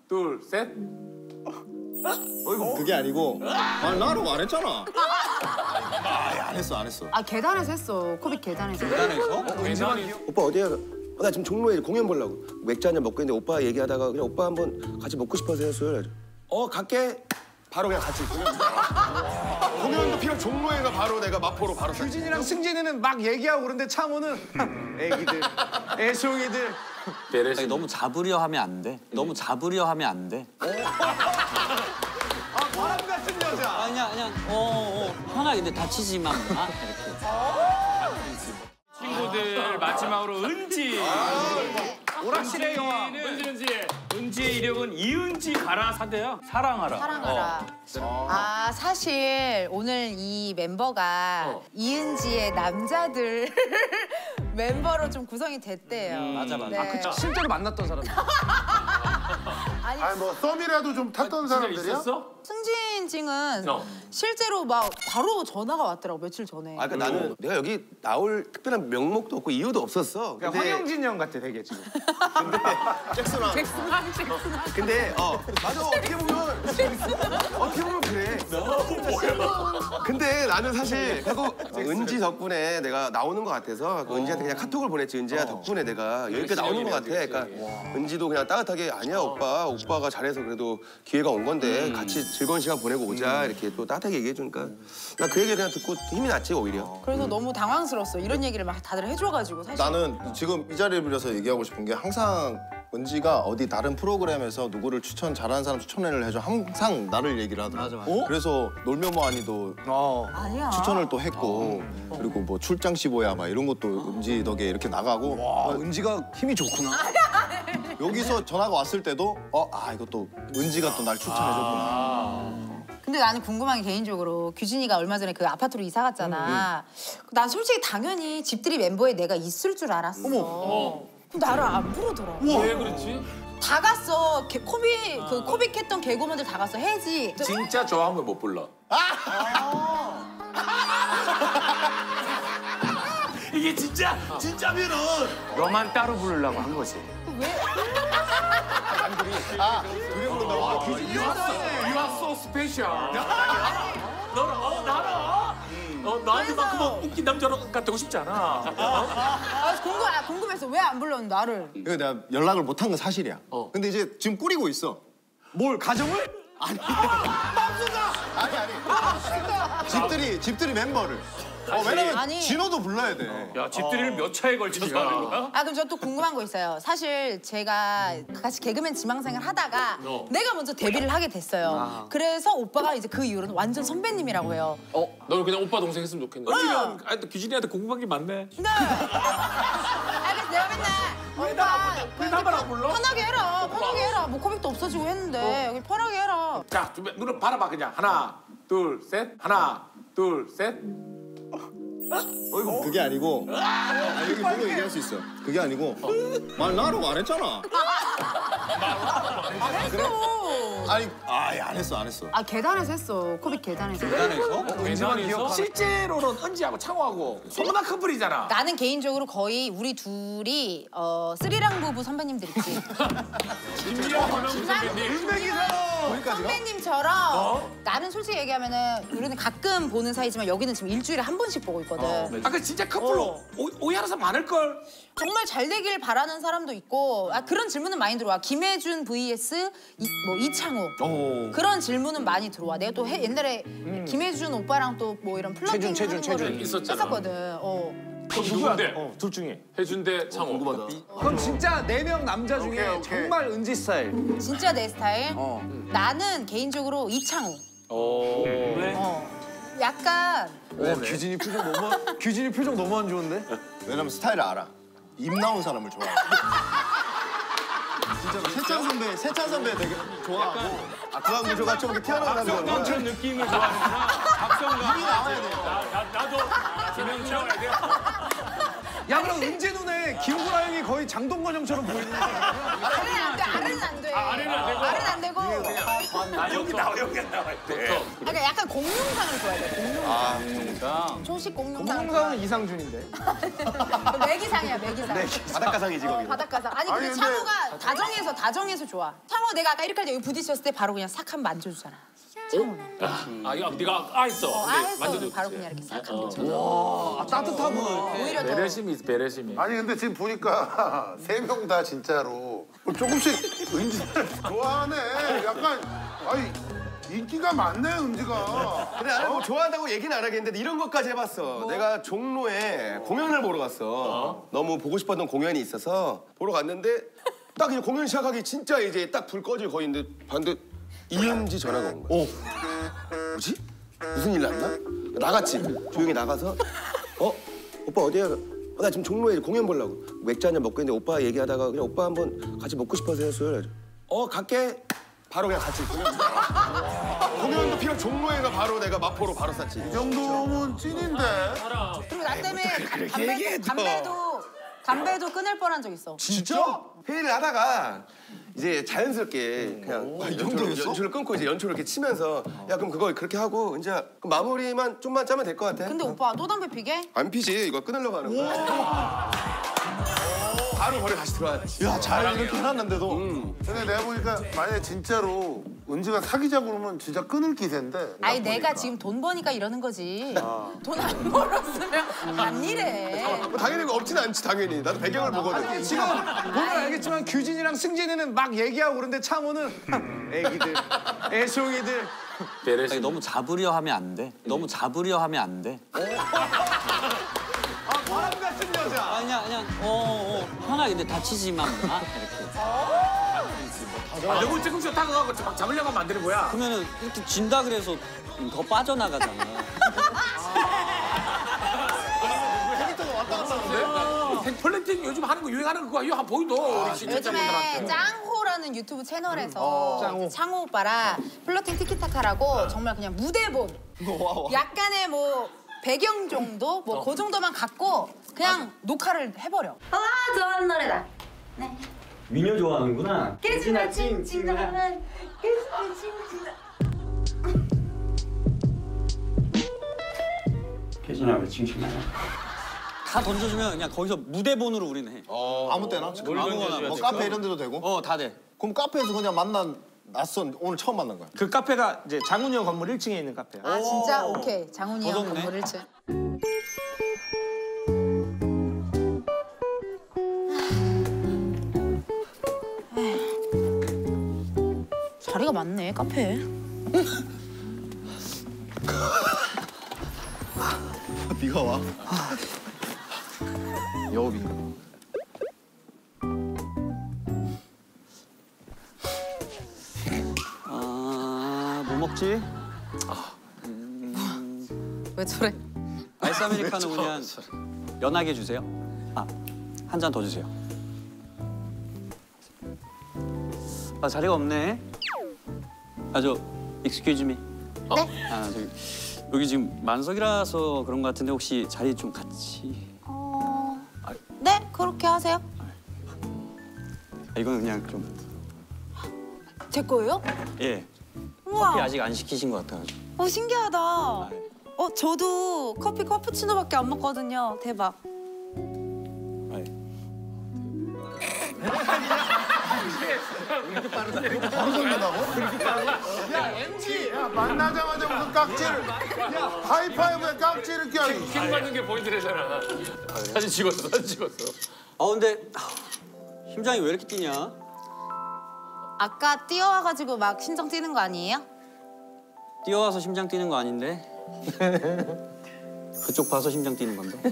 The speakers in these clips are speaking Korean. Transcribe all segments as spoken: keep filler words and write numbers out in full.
둘, 셋. 어, 이거 그게 아니고. 아니, 나라고 안 했잖아. 아, 안 했어, 안 했어. 아, 계단에서 했어. 코빅 계단에서. 계단에서? 계단이요? 오빠 어디야? 어, 나 지금 종로에 공연 보려고. 맥주 한잔 먹고 있는데 오빠 얘기하다가 그냥 오빠 한번 같이 먹고 싶어서 했어요. 어, 갈게. 바로 그냥 같이 공연. 공연도 필요 종로에 가 바로 내가 마포로 바로. 규진이랑 승진이는 막 얘기하고 그런데 창호는 애기들, 애송이들. 베레시. 너무 잡으려 하면 안 돼. 너무 잡으려 하면 안 돼. 아, 바람 같은 여자. 아, 그냥 그냥 어, 어 편하게 근데 다치지만 마 이렇게. 친구들 마지막으로 은지. 오락실의 영화. 은지, 은지. 은지의 이력은 이은지 가라 사대야. 사랑하라. 사랑하라. 어. 아, 사실 오늘 이 멤버가 어. 이은지의 남자들 멤버로 좀 구성이 됐대요. 음, 맞아, 맞아. 네. 아, 그쵸, 실제로 만났던 사람. 아니, 아니 뭐 썸이라도 좀 탔던 진짜 사람들이야? 있었어? 승진증은 어. 실제로 막 바로 전화가 왔더라고, 며칠 전에. 아, 그러니까 나는 내가 여기 나올 특별한 명목도 없고 이유도 없었어. 그냥 황영진 형 같아 되게 지금. 잭슨아. 잭슨왕, 잭슨왕. 근데 어 맞아 어떻게 보면 어떻게 보면 그래. 근데 나는 사실 하고 은지 덕분에 내가 나오는 것 같아서 그 은지한테 그냥 카톡을 보냈지. 은지야 덕분에 내가 여기까지 나오는 것 같아. 그러니까 은지도 그냥 따뜻하게 아니야 오빠 오빠가 잘해서 그래도 기회가 온 건데 같이 즐거운 시간 보내고 오자 이렇게 또 따뜻하게 얘기해 주니까 나 그 얘기를 그냥 듣고 힘이 났지 오히려. 그래서 너무 당황스러웠어. 이런 얘기를 막 다들 해줘가지고 사실. 나는 지금 이 자리를 빌려서 얘기하고 싶은 게 항상 은지가 어디 다른 프로그램에서 누구를 추천 잘하는 사람 추천을 해줘 항상 나를 얘기를 하더라고. 맞아, 맞아. 그래서 놀면 뭐하니도 아니야. 추천을 또 했고 그리고 뭐 출장 시보야 막 이런 것도 은지 덕에 이렇게 나가고 와, 은지가 힘이 좋구나. 여기서 전화가 왔을 때도 어, 아 이것도 은지가 또 날 추천해줬구나. 근데 나는 궁금한 게 개인적으로 규진이가 얼마 전에 그 아파트로 이사 갔잖아. 난 솔직히 당연히 집들이 멤버에 내가 있을 줄 알았어. 어. 그럼 나를 안 부르더라고. 왜 그렇지? 다 갔어. 개, 코빅 그 코빅했던 개그맨들 다 갔어. 해지. 진짜 좋아하면 못 불러. 이게 진짜 진짜면은 너만 따로 부르려고 한 거지. 왜? 아 그래 부른다고? 아, You are so, you are so special. 너는 어 나는 어 나한테 막 그만 웃긴 남자가 되고 싶지 않아. 아, 궁금, 아, 궁금해서 왜 안 불렀는 나를? 이거 내가 연락을 못 한 건 사실이야. 어. 근데 이제 지금 꾸리고 있어. 뭘 가정을? 아니 아니. 집들이 집들이 멤버를. 어, 왜냐면 아니. 진호도 불러야 돼. 야 집들이를 몇 차에 걸쳐서 하는 거야? 아, 그럼 저 또 궁금한 거 있어요. 사실 제가 같이 개그맨 지망생을 하다가 어. 내가 먼저 데뷔를 하게 됐어요. 아. 그래서 오빠가 이제 그 이후로는 완전 선배님이라고 해요. 어, 너는 그냥 오빠 동생 했으면 좋겠네. 은지가 아, 또 규진이한테 궁금한 게 많네. 네. 아, 그래서 내가 맨날 왜 오빠 나만 불러? 왜 나만 안 불러? 편하게 해라, 편하게 해라. 뭐 코빅도 없어지고 했는데 여기 편하게 해라. 자, 준비. 눈을 바라봐 그냥. 하나, 둘, 셋. 하나, 둘, 셋. 어, 이거 그게 아니고. 아, 여기 보고 얘기할 수 있어. 그게 아니고. 말 나라고 안 했잖아. 안 했어. 아니, 아예 안 했어, 안 했어. 아, 계단에서 했어. 코빅 계단에서. 계단에서? 은지에서 실제로는 은지하고 창호하고 소문난 커플이잖아. 나는 개인적으로 거의 우리 둘이 어 쓰리랑 부부 선배님들 있지. 김지영 권영수 선배님. 선배님처럼 어? 나는 솔직히 얘기하면은 우리는 가끔 보는 사이지만 여기는 지금 일주일에 한 번씩 보고 있거든. 아, 그 진짜 커플로 오, 오해하는 사람 많을걸? 정말 잘 되길 바라는 사람도 있고 아, 그런 질문은 많이 들어와. 김혜준 vs 이, 뭐 이창호 오. 그런 질문은 많이 들어와. 내가 또 해, 옛날에 김혜준 오빠랑 또 뭐 이런 플러팅 최준, 최준, 하는 최준. 거를 있었잖아. 했었거든. 어. 그럼 누구인데? 어, 둘 중에. 해준 대 창호. 그럼 진짜 네 명 남자 중에 오케이, 오케이. 정말 은지 스타일. 진짜 내 스타일? 어. 나는 개인적으로 이창호. 오. 왜? 어. 약간 와, 규진이 표정 너무 규진이 표정 너무 안 좋은데? 왜냐면 스타일을 알아. 입 나온 사람을 좋아해. 진짜로 세찬 선배, 세찬 선배 되게 좋아하고. 아 그한 구조가 좀 이렇게 튀어나오는 거. 박성광처럼 느낌을 좋아하는구나. 박성광. 입이 나와야 돼. 나, 나, 나도 김영 채워야 돼. 야, 그럼 은지 눈에 김구라 형이 거의 장동건 형처럼 보이는 거야. 아래는 안 돼. 아래는 안 돼. 아, 아래는 안 되고? 아래는 안 되고. 아 여기 나와 여기 나와 돼. 그러니까 약간 공룡상을 줘야 돼. 공룡상. 아, 그러니까. 초식 공룡상. 공룡상은 이상준인데. 매기상이야 매기상. 바닷가상이지 어, 거기. 바닷가상. 아니 근데 아니, 근데- 창호가 다정해서 다정해서 좋아. 창호 내가 아까 이렇게 할 때 여기 부딪혔을 때 바로 그냥 싹 한 번 만져주잖아. 창호는. 아 야, 네가 아 있어. 어, 근데 아해서 만져도 바로 그냥 이렇게 싹 한 번. 아, 따뜻하고. 오히려 더. 배려심이 있어 배려심이. 아니 근데 지금 보니까 세 명 다 진짜로 조금씩 은지를 좋아하네. 약간 아니 인기가 많네 은지가. 근데 나는 뭐 좋아한다고 얘기는 안 하겠는데 이런 것까지 해봤어. 내가 종로에 공연을 보러 갔어. 너무 보고 싶었던 공연이 있어서 보러 갔는데 딱 이제 공연 시작하기 진짜 이제 딱 불 꺼질 거리 있는데 봤는데 이은지 전화가 온 거야. 뭐지? 무슨 일 났나? 나갔지. 조용히 나가서 어? 오빠 어디야? 어, 나 지금 종로에 공연 보려고. 맥주 한잔 먹고 있는데 오빠 얘기하다가 그냥 오빠 한번 같이 먹고 싶어서요. 술. 어 갈게. 바로 그냥 같이 공연. 공연도 필요 종로에서 바로 내가 마포로 바로 쐈지. 이 정도면 찐인데. 그리고 나 때문에 그렇게 담배도, 얘기해도. 담배도 담배도 끊을 뻔한 적 있어. 진짜? 회의를 하다가 이제 자연스럽게 그냥 연초를, 연초를 끊고 이제 연초를 이렇게 치면서 야 그럼 그거 그렇게 하고 이제 그럼 마무리만 좀만 짜면 될 것 같아. 근데 오빠 또 담배 피게? 안 피지 이거 끊으려고 하는 거야. 바로 거리 다시 들어왔지. 야, 잘 이렇게 해놨는데도. 근데 내가 보니까 만약에 진짜로 은지가 사귀자고 그러면 진짜 끊을 기세인데. 아니 내가 지금 돈 버니까 이러는 거지. 돈 안 벌었으면 안 이래. 뭐 당연히 없진 않지 당연히. 나도 배경을 보거든. 지금 보면 알겠지만 규진이랑 승진이는 막 얘기하고 그런데 창호는 애기들, 애송이들. 아니, 배려심. 너무 잡으려 하면 안 돼. 너무 잡으려 하면 안 돼. 아, 바람 같은 여자. 아, 그냥 그냥 어, 어 편하게 근데 다치지만 마 이렇게. 아, 너무 조금씩 다가가고 막 잡으려고 하면 안 되는 거야. 그러면은 이렇게 진다 그래서 더 빠져나가잖아. 플랜팅 요즘 하는 거 유행하는 거 그거 이거 한 보이도 우리 요즘에 시청자분들한테. 짱호라는 유튜브 채널에서 창호. 창호 오빠랑 플러팅 티키타카라고 정말 그냥 무대본 약간의 뭐 배경 정도 뭐 그 정도만 갖고 그냥 녹화를 해버려. 와 좋아하는 노래다. 네. 미녀 좋아하는구나. 깨지나 칭칭나는 깨지나 칭칭나. 깨지나 왜 칭칭나냐? 다 던져주면 그냥 거기서 무대본으로 우리는 해. 아무 때나? 아무거나. 뭐 카페 이런 데도 되고? 어, 다 돼. 그럼 카페에서 그냥 만난 낯선 오늘 처음 만난 거야? 그 카페가 이제 장훈이 형 건물 일 층에 있는 카페야. 아 진짜 오케이 장훈이 형 좋네. 건물 일 층. 자리가 많네 카페에. 네가 와. 여업인가? 아, 뭐 먹지? 왜 저래? 아이스 아메리카노 그냥 연하게 주세요. 아, 한 잔 더 주세요. 아, 자리가 없네. 아, 저 excuse me. 네? 아, 저기 여기 지금 만석이라서 그런 것 같은데 혹시 자리 좀 같이. 어... 네 그렇게 하세요. 아, 이건 그냥 좀 제 거예요? 예. 우와. 커피 아직 안 시키신 것 같아가지고. 어 신기하다. 아, 예. 어 저도 커피 카푸치노밖에 안 먹거든요. 대박. 아, 예. 바로 정리한다고? 야 엔지 야 만나자마자 무슨 깍지를 하이파이브에 깍지를 껴. 킹 받는 게 포인트래잖아. 사진 찍었어 사진 찍었어. 아, 근데 아, 심장이 왜 이렇게 뛰냐? 아까 뛰어와가지고 막 심장 뛰는 거 아니에요? 뛰어와서 심장 뛰는 거 아닌데? 그쪽 봐서 심장 뛰는 건데?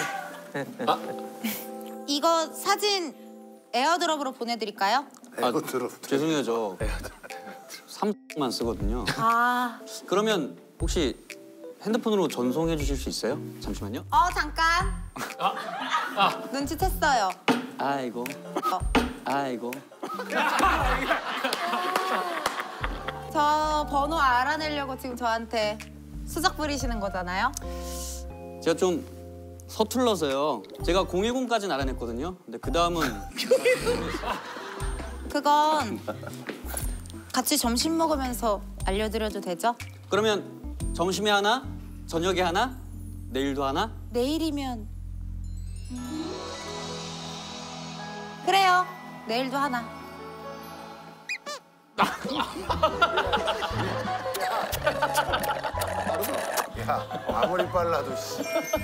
이거 사진 에어드롭으로 보내드릴까요? 이거 들어. 죄송해요, 저 삼 만 쓰거든요. 아, 그러면 혹시 핸드폰으로 전송해 주실 수 있어요? 잠시만요. 어 잠깐. 눈치챘어요. 아이고, 어. 아이고. 저 번호 알아내려고 지금 저한테 수작 부리시는 거잖아요? 제가 좀 서툴러서요. 제가 공일공까지는 알아냈거든요. 근데 그 다음은 그건 같이 점심 먹으면서 알려드려도 되죠? 그러면 점심에 하나, 저녁에 하나, 내일도 하나? 내일이면 그래요. 내일도 하나. 야 아무리 빨라도 씨.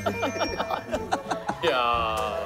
야.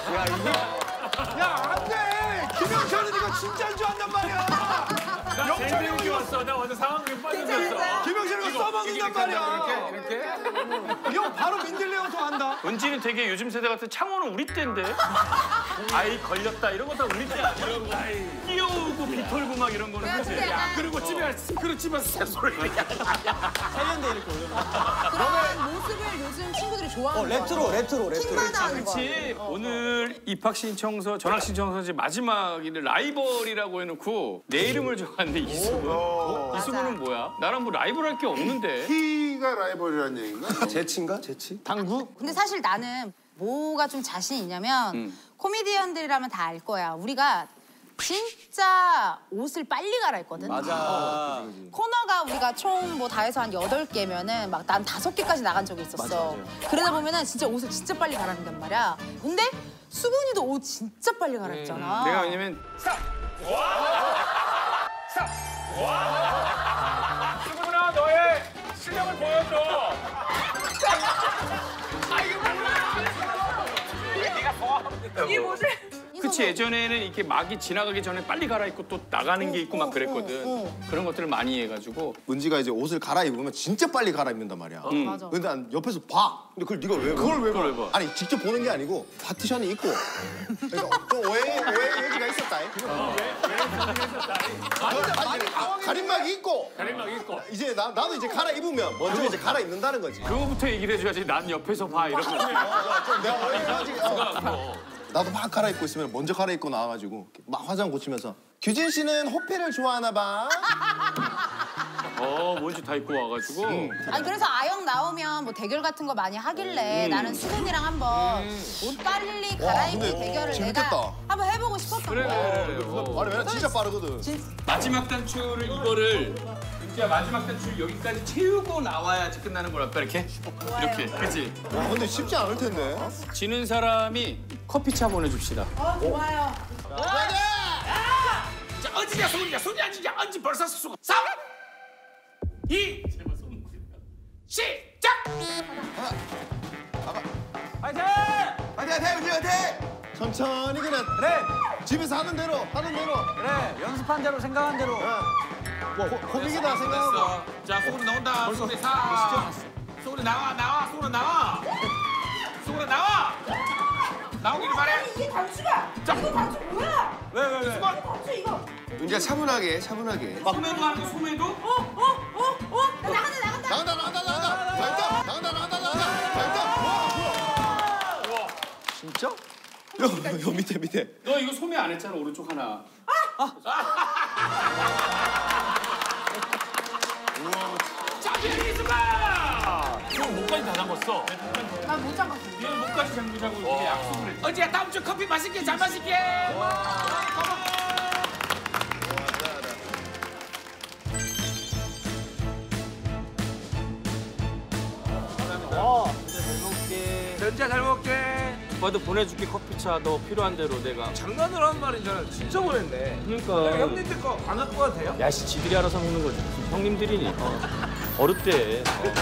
야, 안 돼! 김영철은 이거 진짜인 줄 안단 말이야! 나 제일 배운 게 왔어. 나 완전 상황에 빠졌어. 김영철은 이거 써먹는단 말이야! 이렇게 이렇게. 이 형 바로 민들레어서 한다. 은지는 되게 요즘 세대 같은 창호는 우리 때인데. 아이 걸렸다 이런 거 다 우리 때 아니야. 끼어오고 비털고 막 이런 거는 그지. 야 그리고 집에 가서 그리고 집에서 새소리. 세련돼 이렇게 올려. 그런 모습을 요즘 친구들이 좋아하는 어, 레트로, 거야. 레트로, 레트로. 킹받아 하는 거야. 그렇지. 오늘 입학 신청서, 전학 신청서 이제 마지막인데 라이벌이라고 해놓고 내 이름을 적었는데 이수근. 어? 이수근은 뭐야? 나랑 뭐 라이벌 할 게 없는데. 키가 라이벌이라는 얘기인가? 재치인가? 재치? 당구? 근데 사실 나는 뭐가 좀 자신 있냐면 음. 코미디언들이라면 다 알 거야. 우리가 진짜 옷을 빨리 갈아입거든. 맞아. 코너가 우리가 총 뭐 다 해서 한 여덟 개면은 막 난 다섯 개까지 나간 적이 있었어. 그러다 보면은 진짜 옷을 진짜 빨리 갈아입는단 말이야. 근데 수근이도 옷 진짜 빨리 갈아입잖아. 내가 왜냐면 수근아 너의 실력을 보여줘. 이 옷을 그치 예전에는 이렇게 막이 지나가기 전에 빨리 갈아입고 또 나가는 게 있고 막 그랬거든. 그런 것들을 많이 해가지고. 은지가 이제 옷을 갈아입으면 진짜 빨리 갈아입는단 말이야. 맞아. 근데 난 옆에서 봐. 근데 그걸 네가 왜 봐? 그걸 왜 봐? 그걸 왜 봐? 아니 직접 보는 게 아니고 파티션이 있고. 그러니까 좀 오해 오해 여지가 있었다. 아니, 가림막이 있고. 가림막 있고. 이제 나 나도 이제 갈아입으면 먼저 이제 갈아입는다는 거지. 그거부터 얘기를 해줘야지. 난 옆에서 봐 이러고. 좀 내가 오해하지. 어. 나도 막 갈아입고 있으면 먼저 갈아입고 나와가지고 막 화장 고치면서 규진 씨는 호패를 좋아하나 봐. 어 뭔지 다 입고 와가지고. 아니 그래서 아영 나오면 뭐 대결 같은 거 많이 하길래 나는 수근이랑 한번 옷 빨리 갈아입기 근데 대결을 재밌겠다. 내가 한번 해보고 싶었던 그래. 거야. 그래. 아니 왜냐 진짜 빠르거든. 마지막 단추를 이거를 은지야 마지막 단추를 여기까지 채우고 나와야지 끝나는 거랄까 이렇게? 이렇게 그치? 와 근데 쉽지 않을 텐데. 지는 사람이 커피차 보내줍시다. 어 좋아요. 자 은지야 손이야 손이 앉으냐 은지 벌써 수고 삼 이 시작! 파이팅! 화이팅! 화이팅! 화이팅! 천천히 그냥 그래, 집에서 하는 대로 하는 대로. 그래. 연습한 대로 생각한 대로. 뭐 호- 호빅이다 생각하고. 됐어. 자 소리 나온다. 소리 사. 소리 나와 나와 소리 나와. 소리 나와. 나오기를 바래. 이게 단추가. 자. 이거 단추 뭐야? 왜, 왜, 왜? 단추 이거. 은지야 차분하게 차분하게. 소매도 하는 거 소매도? 어어어어 나간다 나간다. 나간다 나간다 나간다. 발동 나간다 나간다 나간다. 발동. 와 우와. 진짜? 요, 요 밑에 밑에. 너 이거 소매 안 했잖아 오른쪽 하나. 짬뽕이 있어봐. 형 목까지 다 담궜어. 나 못 잠갔어. 얘는 목까지 잠그자고 이렇게 약속을 했어. 어지야 다음 주 커피 마실게 잘 마실게. 연지야 잘 먹게. 오빠도 보내줄게 커피차 너 필요한 대로 내가. 장난을 하는 말이잖아. 진짜 보냈네. 그러니까. 형님들 거 안 갖고 와도 돼요? 야씨 지들이 알아서 먹는 거지. 무슨 형님들이니. 어. 어렵대.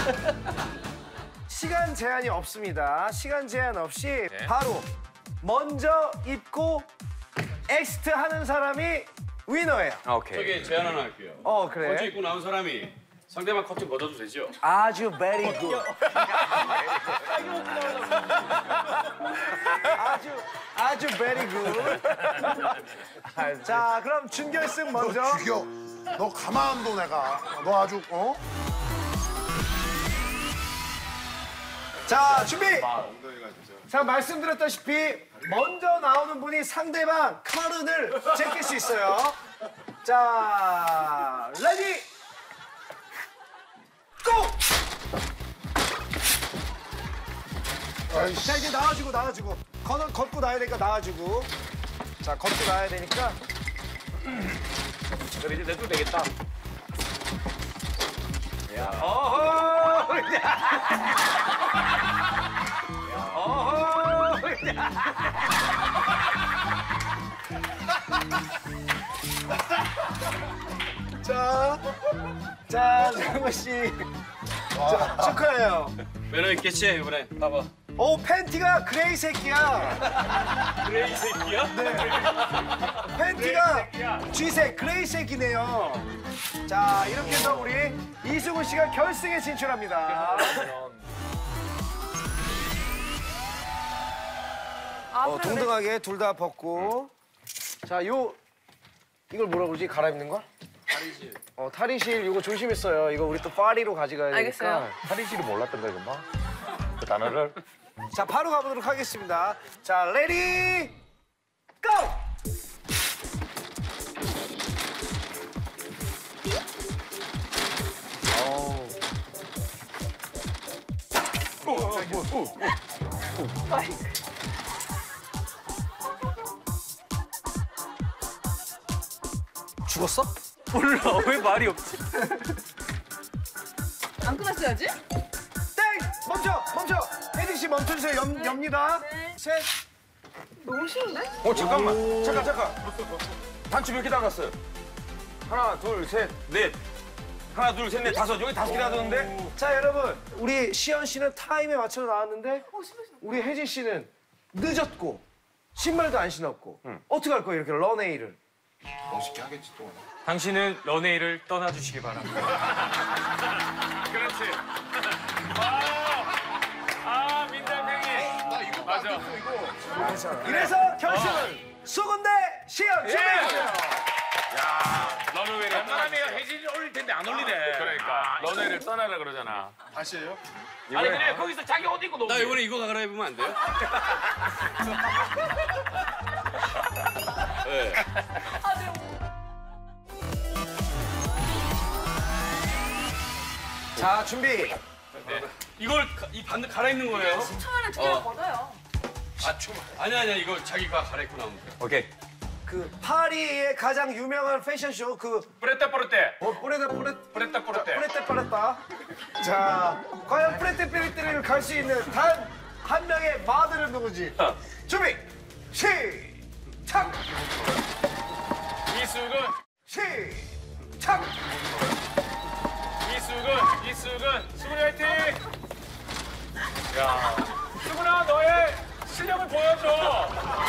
시간 제한이 없습니다. 시간 제한 없이 바로 먼저 입고 엑스트 하는 사람이 위너예요. 저기 제안 하나 할게요. 어 그래. 먼저 입고 나온 사람이 상대방 커튼 걷어도 되죠? 아주 베리 굿. 아주 아주 베리 굿. 자 그럼 준결승 먼저. 너 죽여. 너 가만 안 둬 내가. 너 아주 어? 자 준비. 자 말씀드렸다시피 먼저 나오는 분이 상대방 카른을 제낄 수 있어요. 자 레디 고! 아이씨. 자 이제 나와주고 나와주고 걷, 걷고 나야 되니까 나와주고 자 걷고 나야 되니까 그래, 이제 내도 되겠다. 야, 어허! 어허! 자, 자, 정우 씨. 자, 축하해요. 매너 있겠지 이번에. 봐봐. 오, 팬티가 그레이 새끼야. 그레이 새끼야? 네. 팬티가 쥐색, 그레이 색이네요. 자, 이렇게 해서 우리 이수근 씨가 결승에 진출합니다. 어, 동등하게 둘 다 벗고. 자, 요 이걸 뭐라 그러지? 갈아입는 거? 탈의실. 어, 탈의실 이거 조심했어요. 이거 우리 또 파리로 가져가야 되니까. 알겠어요. 탈의실이 몰랐던 거야, 금방. 그 단어를. 자, 바로 가보도록 하겠습니다. 자, 레디 고! 죽었어? 몰라 왜 말이 없지? 안 끊었어야지? 땡! 멈춰! 멈춰! 혜진 씨 멈춰주세요. 엽, 엽니다. 셋. 너무 쉬운데? 어 잠깐만. 잠깐 잠깐. 단추 몇 개 달았어요? 하나, 둘, 셋, 넷. 하나, 둘, 셋, 넷, 다섯. 여기 다섯 개 닫았는데? 자, 여러분. 우리 시연 씨는 타임에 맞춰 나왔는데 우리 혜진 씨는 늦었고 신발도 안 신었고 어떻게 할 거예요? 이렇게 런웨이를. 멋있게 하겠지 또. 당신은 런웨이를 떠나주시기 바랍니다. 그렇지. 아, 아 민달팽이. 나 이거 맞아. 이래서 결승은 수근 대 시연 준비해주세요. 런웨이를 웬만하면 혜진이 올릴 텐데 안 올리네. 그러니까 런웨이를 떠나라 그러잖아. 다시 해요? 아니 그래 거기서 자기 옷 입고 나 이번에 이거 갈아입으면 안 돼요? 네. 자, 준비. 네. 이걸 가- 이 반대 갈아입는 거예요? 처음에는 저희가 걷어요. 아, 춤. 아니 아니야 이거 자기가 갈아입고 나오면 돼. 오케이. 그 파리의 가장 유명한 패션쇼 그 뿌레떼 뿌레떼. 어, 뿌레다 뿌레 뿌레떼 뿌레떼. 뿌레떼 뿌레따. 자, 과연 뿌레떼 뿌레떼를 갈 수 있는 단 한 명의 마들은 누구지? 준비. 시작. 이수근. 시작. 이수근. 이수근. 수근이 화이팅. 야. 수근아 너의 실력을 보여줘.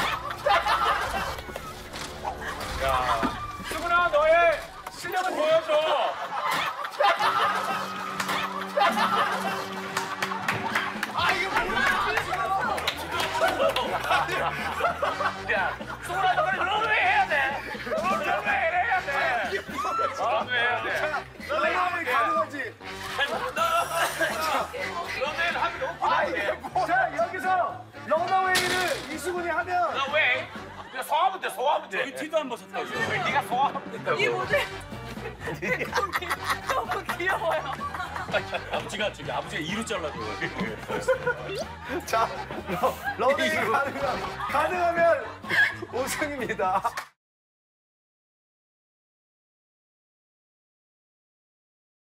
야. 수근아 너의 실력을 보여줘. 야, 수근아 너 그래 런웨이 해야 돼. 런웨이 해야 돼. 런웨이 해야 돼. 런웨이 가능하지? 런웨이를 하면 너무 아이, 기대돼. 자, 여기서 런어웨이를 이수근이 하면 런웨이. 그냥 소화하면 돼, 소화하면 돼. 여기 티도 안 벗었다고. 네가 소화하면 된다고. 이게 뭐지? 너무 귀여워요. 아버지가 저기 아버지가 이로 잘라줘. 자, 런어웨이 가능하, 가능하면 우승입니다.